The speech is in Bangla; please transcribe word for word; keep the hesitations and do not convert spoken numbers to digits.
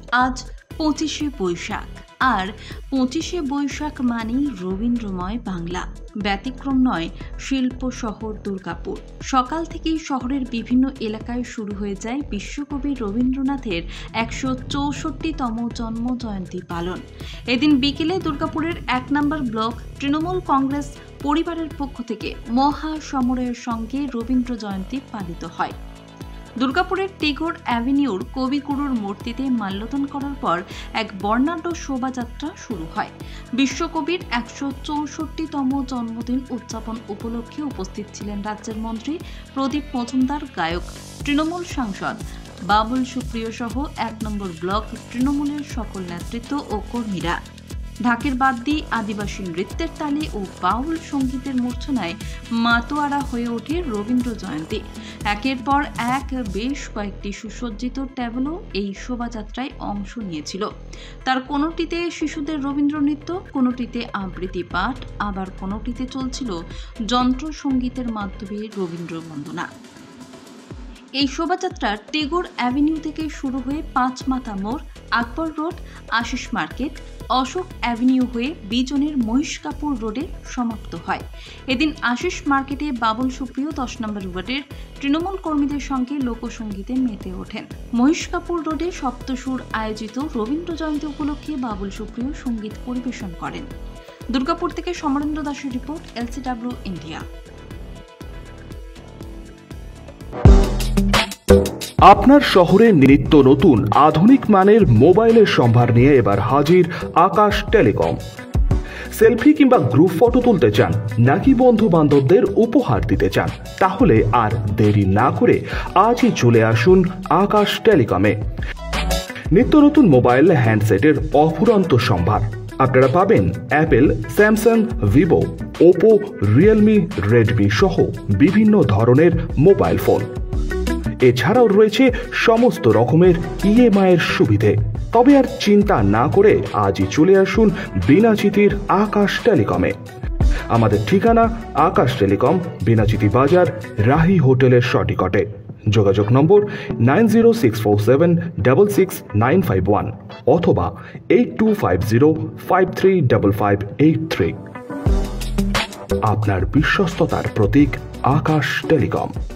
আজ পঁচিশে বৈশাখ, আর পঁচিশে বৈশাখ মানেই রবীন্দ্রময় বাংলা। ব্যতিক্রম নয় শিল্প শহর দুর্গাপুর। সকাল থেকেই শহরের বিভিন্ন এলাকায় শুরু হয়ে যায় বিশ্বকবি রবীন্দ্রনাথের একশো চৌষট্টিতম জন্ম জয়ন্তী পালন। এদিন বিকেলে দুর্গাপুরের এক নম্বর ব্লক তৃণমূল কংগ্রেস পরিবারের পক্ষ থেকে মহা সমারোহের সঙ্গে রবীন্দ্র জয়ন্তী পালিত হয়। দুর্গাপুরের টেগোর অ্যাভিনিউর কবিগুরুর মূর্তিতে মাল্যদান করার পর এক বর্ণাঢ্য শোভাযাত্রা শুরু হয়। বিশ্বকবির একশো চৌষট্টিতম জন্মদিন উদযাপন উপলক্ষে উপস্থিত ছিলেন রাজ্যের মন্ত্রী প্রদীপ মজুমদার, গায়ক, তৃণমূল সাংসদ বাবুল সুপ্রিয় সহ এক নম্বর ব্লক তৃণমূলের সকল নেতৃত্ব ও কর্মীরা। ঢাকের বাদ্যি, আদিবাসী নৃত্যের তালে ও বাউল সঙ্গীতের মূর্ছনায় মাতোয়ারা হয়ে ওঠে রবীন্দ্র জয়ন্তী। একের পর এক বেশ কয়েকটি সুসজ্জিত ট্যাবলো এই শোভাযাত্রায় অংশ নিয়েছিল। তার কোনোটিতে শিশুদের রবীন্দ্র নৃত্য, কোনোটিতে আবৃত্তি পাঠ, আবার কোনোটিতে চলছিল যন্ত্রসঙ্গীতের মাধ্যমে রবীন্দ্র বন্দনা। এই শোভাযাত্রা টেগোর অ্যাভিনিউ থেকে শুরু হয়ে পাঁচ মাথা মোড়, Akbar road, Ashis market, Ashok avenue হয়ে বিজনের মহিষকাপুর রোডে সমাপ্ত হয়। এদিন আশিস মার্কেটে বাবুল সুপ্রিয় দশ নম্বর ওয়ার্ডের তৃণমূল কর্মীদের সঙ্গে লোকসঙ্গীতে মেতে ওঠেন। মহিষকাপুর রোডে সপ্তসুর আয়োজিত রবীন্দ্র জয়ন্তী উপলক্ষে বাবুল সুপ্রিয় সঙ্গীত পরিবেশন করেন। দুর্গাপুর থেকে সমরেন্দ্র দাসের রিপোর্ট, এলসিডব্লিউ ইন্ডিয়া। আপনার শহরে নিত্য নতুন আধুনিক মানের মোবাইলের সম্ভার নিয়ে এবার হাজির আকাশ টেলিকম। সেলফি কিংবা গ্রুপ ফটো তুলতে চান নাকি বন্ধু বান্ধবদের উপহার দিতে চান, তাহলে আর দেরি না করে আজই চলে আসুন আকাশ টেলিকমে। নিত্য নতুন মোবাইল হ্যান্ডসেটের অফুরন্ত সম্ভার আপনারা পাবেন Apple, Samsung, Vivo, Oppo, Realme, Redmi সহ বিভিন্ন ধরনের মোবাইল ফোন। এছাড়াও রয়েছে সমস্ত রকমের ইএমআই এর সুবিধে। তবে আর চিন্তা না করে আজই চলে আসুন বিনাচিতির আকাশ টেলিকমে। আমাদের ঠিকানা আকাশ টেলিকম, বিনাচিতি বাজার, রাহি হোটেলের সটিকটে। যোগাযোগ নম্বর nine zero six four seven double six nine five one অথবা eight two five zero five three double five eight three. আপনার বিশ্বস্ততার প্রতীক আকাশ টেলিকম।